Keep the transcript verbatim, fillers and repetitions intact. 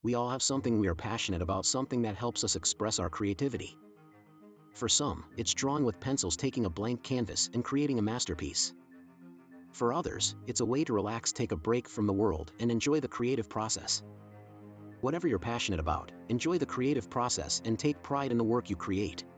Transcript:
We all have something we are passionate about, something that helps us express our creativity. For some, it's drawing with pencils, taking a blank canvas and creating a masterpiece. For others, it's a way to relax, take a break from the world, and enjoy the creative process. Whatever you're passionate about, enjoy the creative process and take pride in the work you create.